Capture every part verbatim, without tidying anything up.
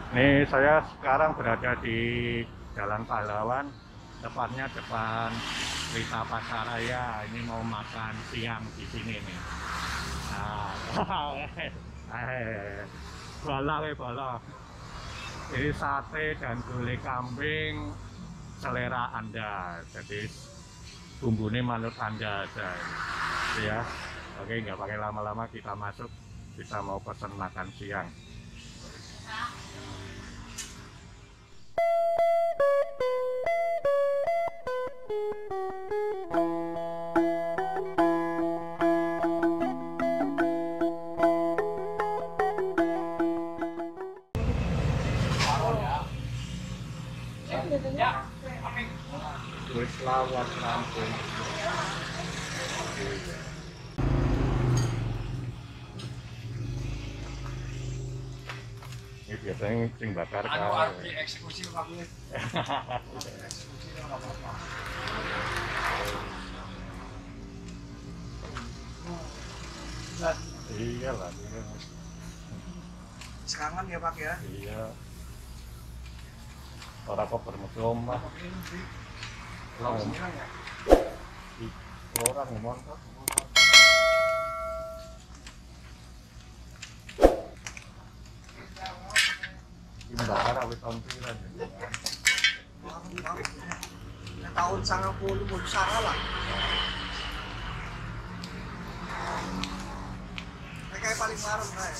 Nih saya sekarang berada di Jalan Pahlawan, tepatnya depan Rita Pasaraya. Ini mau makan siang di sini nih. Nah, eh, bola we bola. Ini sate dan gulai kambing selera Anda. Jadi bumbunya manut Anda aja. Ya. Oke, nggak pakai lama-lama, kita masuk. Kita mau pesan makan siang. Wis lawas rampung. Ini biasanya sing bakar Anu kan. arep dieksekusi kok aku. Eksekusi ora apa-apa. Iya lah. Sekarang ya Pak ya. Iya. Orang kok bermesum lah. Lalu sekarang ya. Orang ngomong kok. Ini bakar awet tahun piran ya. Tahun sangat puluh puluh sana lah. Mereka yang paling larang kayak.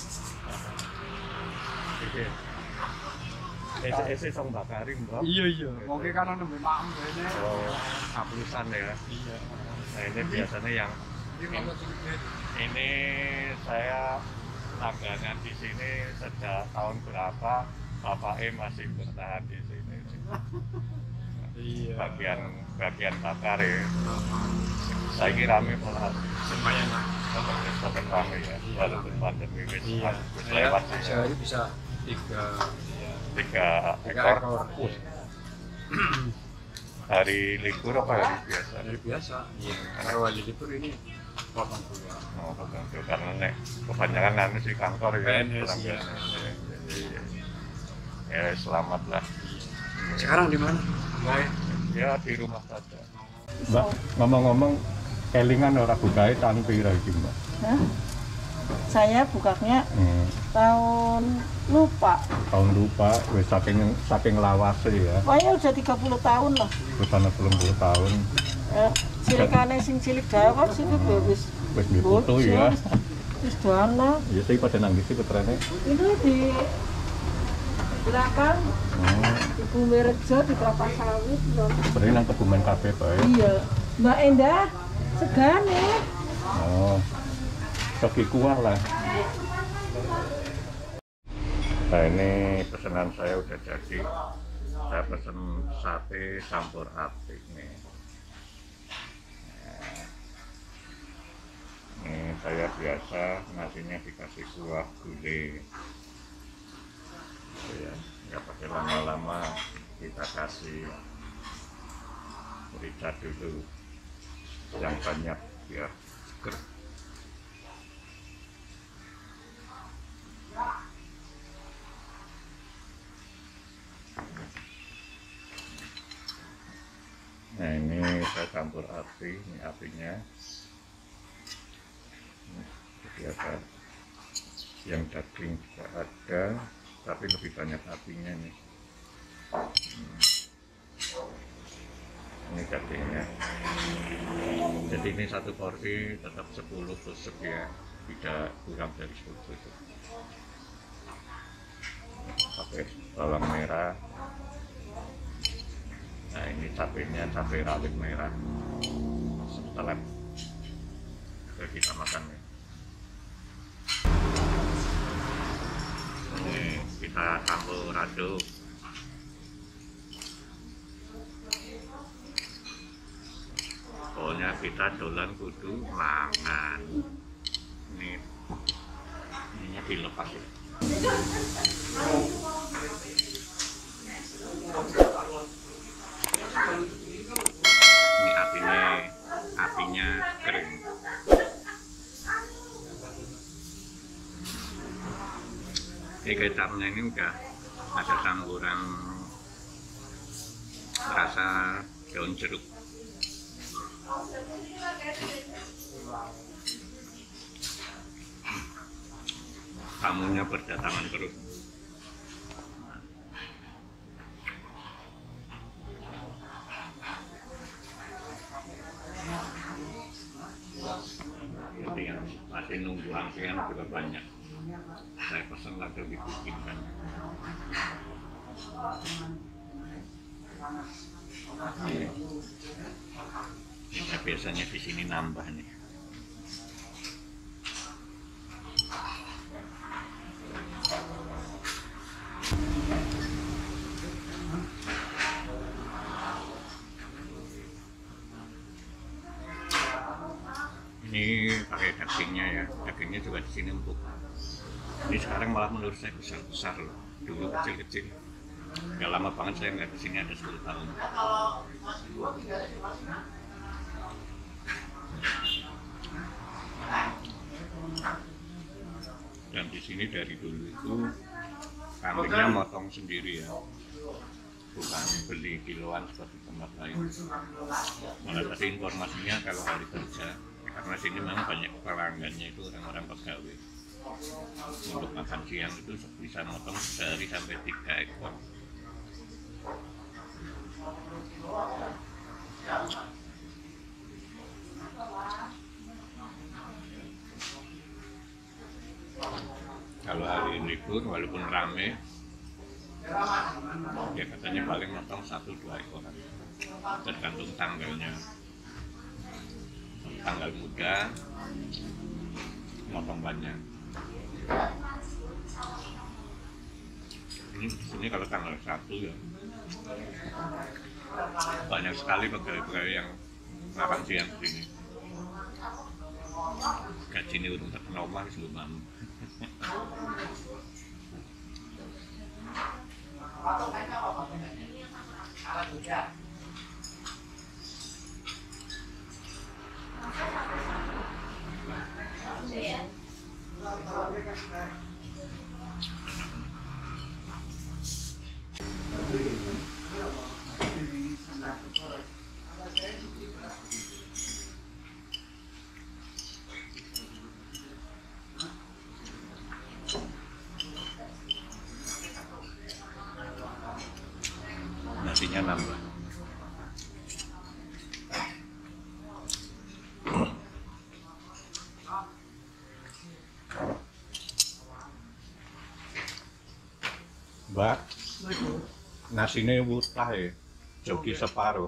Oke. Ese-ese song bakarin, Bro. Iya iya. Oke kan nembe maem kene. Oh, kaplusan ya. Iya. Nah, ini biasanya yang Ini ini saya langganan di sini sejak tahun berapa, Bapak E masih bertahan di sini. Iya. Bagian bagian bakar ya. Saya kira rame malah Lumayan lah. sampai rame ya. Walaupun pandemi wis Iya. wis Saya lewat ya. sehari bisa tiga Tiga tiga ekor. ekor. Uh, hari libur apa hari biasa? Hari biasa. Iya. Kalau hari libur ini potong dua. Oh, betul. Karena nek kebanyakan nanti di kantor ya. P N S, orang iya. P N S, ya. Jadi, ya selamat lah. Sekarang di mana? Baik. Ya di rumah saja. Mbak, ngomong-ngomong, kelingan orang bukai tahun pira iki, Mbak? Hah? Saya bukanya Hmm, tahun lupa. tahun lupa, wis saking saking lawase ya. Pokoknya udah tiga puluh tahun lah. Wis ana telung puluh tahun. Eh, cilikane sing cilik dawet sih kuwi wis Wis duwe foto ya. Wis dana. Ya sih pada nangis sih putrane. Itu di belakang Hmm, di Bumi Rejo di kelapa sawit lho. sebenarnya nang Kebumen kafe bae. Iya. Mbak Endah segane. Oh. Kaki kuah lah. Nah, ini pesanan saya udah jadi. Saya pesen sate campur api nih. Nah, ini saya biasa nasinya dikasih kuah gulai. Gitu ya, nggak pakai lama-lama, kita kasih merica dulu yang banyak biar seger. Nah, ini saya campur api, ini apinya. Jadi ada yang daging juga ada, tapi lebih banyak apinya nih. Hmm. Ini dagingnya. Jadi ini satu porsi tetap sepuluh tusuk ya, tidak kurang dari sepuluh tusuk. Pakai bawang merah. Nah, ini cabenya cabai rawit merah setelah kita makan ya. Ini kita campur aduk. Pokoknya kita dolan kudu mangan. Ini ininya dilepas ya. Ini apinya apinya kering. Ini kecapnya ini udah ada campuran rasa daun jeruk. Tamunya berdatangan terus. Jadi yang masih nunggu antrian juga banyak. Saya pesan lagi dibikinkan. Kita biasanya di sini nambah nih. Ini pakai dagingnya ya, dagingnya juga di sini empuk. Ini sekarang malah menurut saya besar-besar loh, dulu kecil-kecil. Udah lama banget saya nggak kesini, ada sepuluh tahun. Dan di sini dari dulu itu kambingnya motong sendiri ya, bukan beli kiloan seperti tempat lain. Malah tadi informasinya kalau hari kerja, karena sini memang banyak pelanggannya itu orang-orang pegawai. Untuk makan siang itu bisa motong sehari sampai tiga ekor. Kalau hari libur walaupun rame, ya katanya paling motong satu dua ekor, tergantung tanggalnya. Tanggal muda motong banyak. Ini di sini kalau tanggal satu ya banyak sekali pegawai-pegawai yang makan siang di sini. Gaji ini udah terkenal banget sebelum nasinya nambah. Mbak, nasinya wutah ya, joki separuh.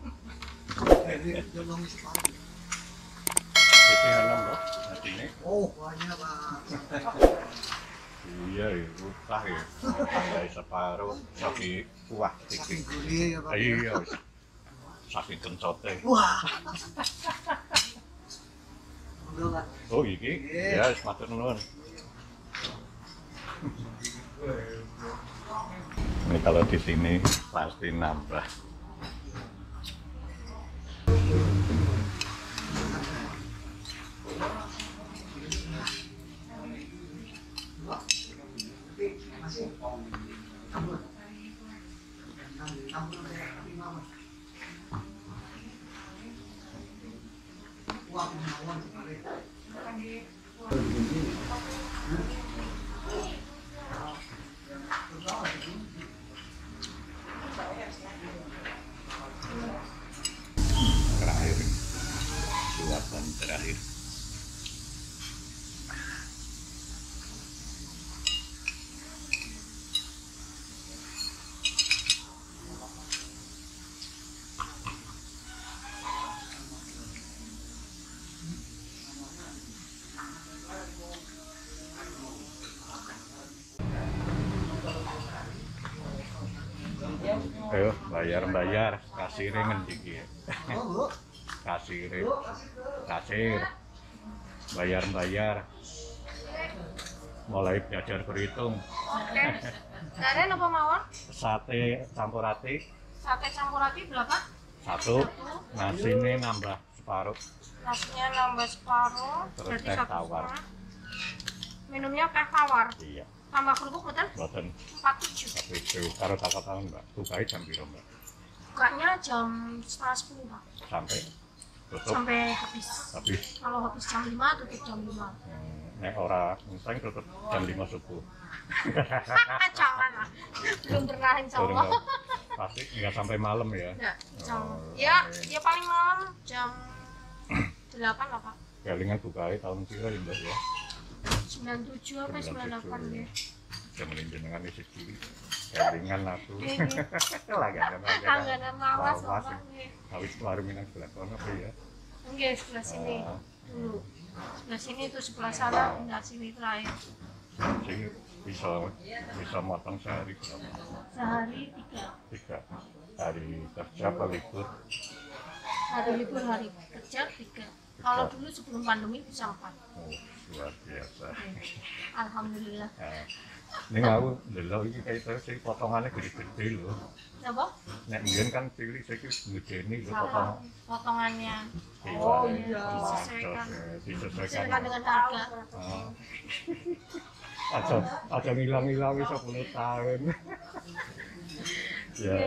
Itu enak loh, nasinya. Oh, banyak Pak. Iya ya, wutah ya, dari separuh, joki kuah. Saking gurih ya Pak. Iya, saking kencotnya. Wah. Udah Pak. Oh iki, ya sematur nuwun. Ini kalau di sini pasti nambah. Terakhir, suapan terakhir. Ayo bayar-bayar, kasirnya ngendi iki. Kasir, kasir, bayar-bayar. Mulai belajar berhitung. Oke. Karen apa mawon? Sate campur roti Sate campur roti berapa? satu, nasinya nambah separuh. Nasinya nambah separuh, Terus berarti teh satu tawar. setengah. Minumnya teh tawar. Iya. Tambah kerupuk betul? Boten empat puluh tujuh. tapi itu karo takut tahun Mbak. Bukae jam piro Mbak? Bukanya jam setengah sepuluh Pak. Sampai tutup Sampai habis. habis. Kalau habis jam lima tutup jam lima. Hmm, nek ora ngenteng tutup jam lima subuh. Jangan lah. Belum pernah insya Turun Allah. pasti nggak sampai malam ya. Enggak, jam Oh, ya, oke. ya paling malam jam delapan lah Pak. Galingan bukae tahun piro ya Mbak ya? sembilan puluh tujuh apa sembilan puluh delapan ya. Jam jenengan iki siji. Galingan aku. Langganan Langganan lawas Lawas. Bapak nggih. Habis warung Minang sebelah kono apa ya? Nggih, sebelah sini Ah. dulu. Sebelah sini tuh sebelah sana, enggak sini terakhir. Sing bisa bisa motong sehari berapa? Sehari tiga. Tiga hari kerja apa libur? Hari libur, hari kerja tiga. Kalau dulu sebelum pandemi bisa empat. Oh, luar biasa. Alhamdulillah. Nah, ini aku delok iki kayak sing potongannya gede-gede lho. Coba Nek mbiyen kan pilih saiki ngedeni lho salah potong. potongannya. Oh iya. Disesuaikan. Disesuaikan. Sesuaikan dengan harga. Oh. Aja aja ngilang-ngilangi sepuluh tahun. Ya.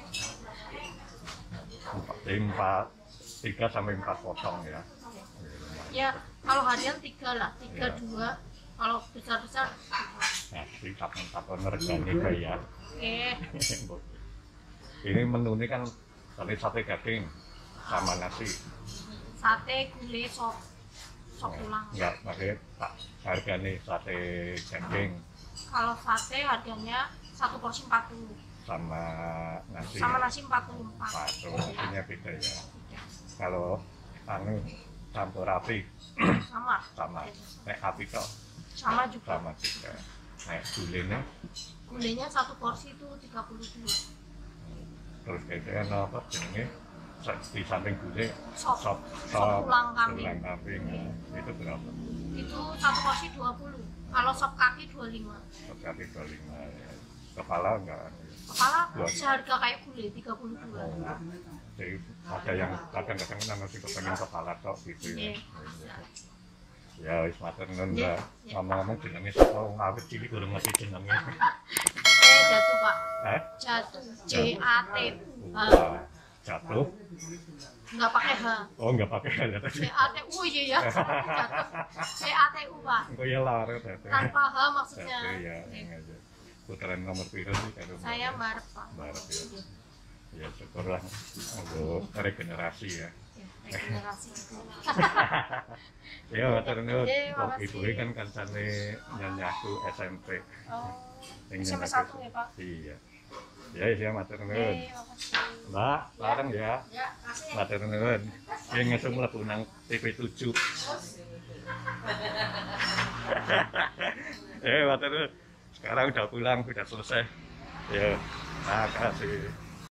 Empat, empat, tiga sampai empat potong ya. Ya, kalau harian tiga lah, tiga Iya. dua. Kalau besar-besar, Nah, di kapan-kapan regane kayak ya. oke. Ini menu ini kan tadi sate daging sama nasi. Sate, gulai, sop, sop tulang. Enggak, pakai tak harganya sate daging Kalau sate harganya satu porsi empat puluh, sama nasi. sama nasi empat puluh empat. Satu nasinya beda ya. Kalau anu campur api Sama, sama, nek api kok sama juga. sama juga. Nek gulenya Gulainya satu porsi itu tiga puluh dua. terus kayaknya apa jenenge di samping gulai Sop, sop sop tulang kambing. tulang kambing ya. Itu berapa? Itu satu porsi dua puluh. Kalau sop kaki dua puluh lima. Sop kaki dua puluh lima ya. Kepala enggak? Kepala Dua. seharga kayak gulai tiga puluh dua. Oh, jadi ada yang kadang-kadang kan masih kepengen kepala tok gitu ya. Iya. Ya wis matur nuwun Iya, Mbak. iya. Ngomong-ngomong jenenge sapa wong awit cilik durung ngerti jenenge. Eh, jatuh Pak. Eh? Jatuh. J A T U. Wah, jatuh. Nggak pakai H. Oh, enggak pakai hal tadi. C A T U iya ya. Jatuh. C A T U Pak. Engko ya laret tadi. Tanpa H maksudnya. Jatuh ya. aja. Putaran nomor piro sih karo Mbak? Saya Mbak Pak. Barat ya. Ya syukurlah untuk regenerasi ya. Ya, regenerasi. Ya matur nuwun. Iya, Kok makasih. ibu kan kancane nyanyaku S M P. Oh. Yang S M P nyanyaku- satu ya Pak. Iya. Ya, ya matur nuwun. Oke, makasih. Mbak, bareng ya. Ya, kasih. Matur nuwun. Yang ngesuk mlebu nang T V tujuh. Eh, matur nuwun. Sekarang udah pulang, udah selesai. Ya, makasih.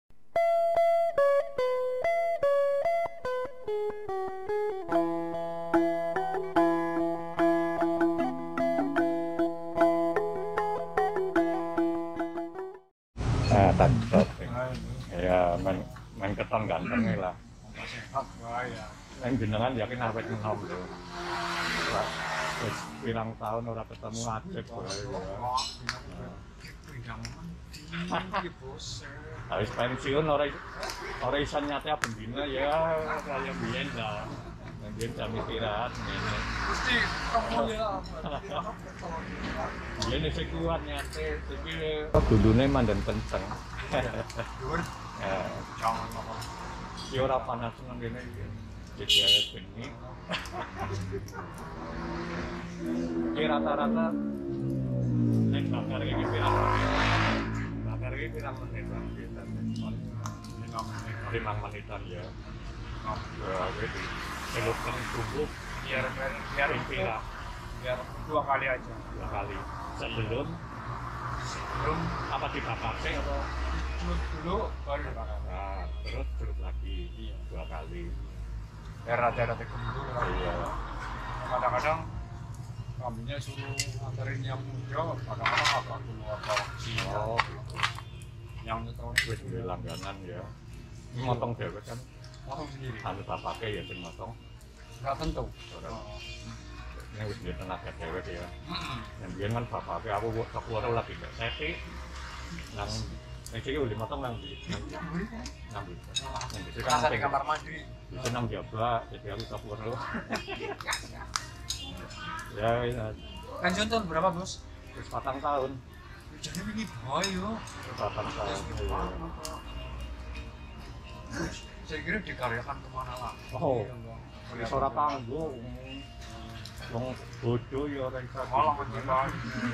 Nah, tak shopping. Ya, main main keton gantengnya lah. Sehat wae ya. Yang jenengan yakin awet enom lho. Wah, wis pirang tahun ora ketemu Acep wae. Iki bos. Habis pensiun ora ora iso nyate bendina ya kaya biyen lah. Biyen jam istirahat ngene. Mesti kamu ya. Biyen isih kuat nyate, iki gulune mandan kenceng. Dur. Ya, Jangan ngomong. ya ora panas nang kene iki. Jadi ayo bengi. Iki rata-rata nek bakar iki pirang menit. Bakar iki pirang menit lah kita. lima menitan ya. Ya, gitu. Elokkan tubuh Biar biar inti lah biar dua kali aja. dua kali. Sebelum Sebelum apa dibakar sih atau celup dulu baru dibakar. nah, terus celup lagi dua kali. Biar ada-ada tekum dulu. Iya. Kadang-kadang kambingnya suruh anterin yang muda, kadang-kadang agak dulu agak kecil. Oh, gitu. Yang tahun Wis duwe langganan ya. Ini motong dhewe kan langsung sendiri. anu tak pakai ya sing motong. Nggak tentu. Ora. ini wis duwe tenaga dhewe ya. Dan biyen kan bapaknya aku kepuro lagi mbek seti nang iki yo lima tahun nang nang nang di Rasa di kamar mandi. itu nang jaba jadi aku kepuro. Ya, ya Pensiun tahun berapa, Bos? wis patang tahun. Jadi ini boy yo. Patang tahun. Saya kira dikaryakan kemana lah. Oh, wis ora tanggung. Wong bodo ya ora iso. Malah menjikan.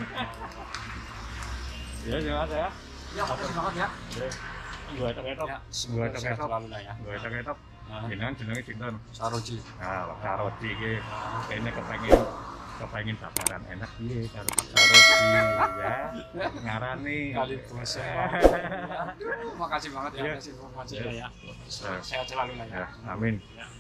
Ya, ya, ya. Ya, makasih banget ya. Dua etok-etok. Ya, Dua etok-etok. selalu lah ya. Dua etok-etok. Jenengan jenenge sinten? Saroji. Nah, Pak Sarodi iki kene kepengin kepengin babaran enak piye karo Pak Sarodi ya. Ngarani Kali bos. Makasih banget ya Iya. atas informasinya ya. Ya. Sehat selalu lah ya. Ya, amin.